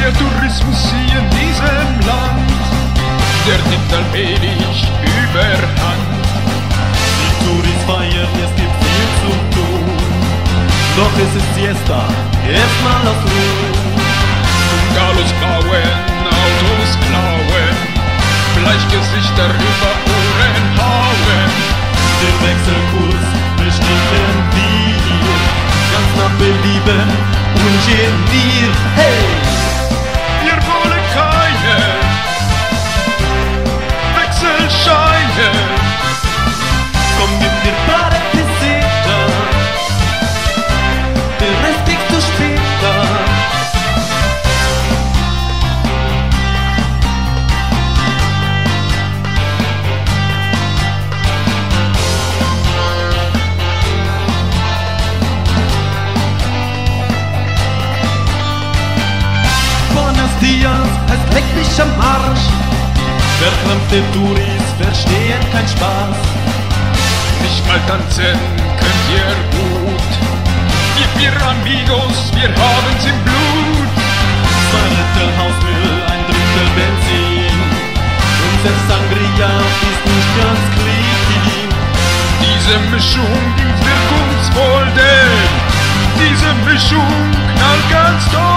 der Tourismus hier in diesem Land, der nimmt allmählich überhand. Die Touris feiern, es gibt viel zu tun, doch es ist Siesta, erstmal auf Ruhe. Galos bauen, Autos klauen, Bleichgesichter über Ohren hauen. Den Wechselkurs bestimmen wir, ganz nach Belieben, ungeniert. Hey! Wir wollen keine Wechselscheine. Komm, gib mir paar Peseta, den Rest kriegst du später. Es leckt mich am Arsch. Verkrampfte Touris verstehen keinen Spaß. Nicht mal tanzen könnt ihr gut. Wir Amigos, wir haben's im Blut. 2 Liter Hausmüll, 1/3 Benzin. Unser Sangria ist nicht ganz clean. Diese Mischung ist wirkungsvoll, denn diese Mischung knallt ganz toll.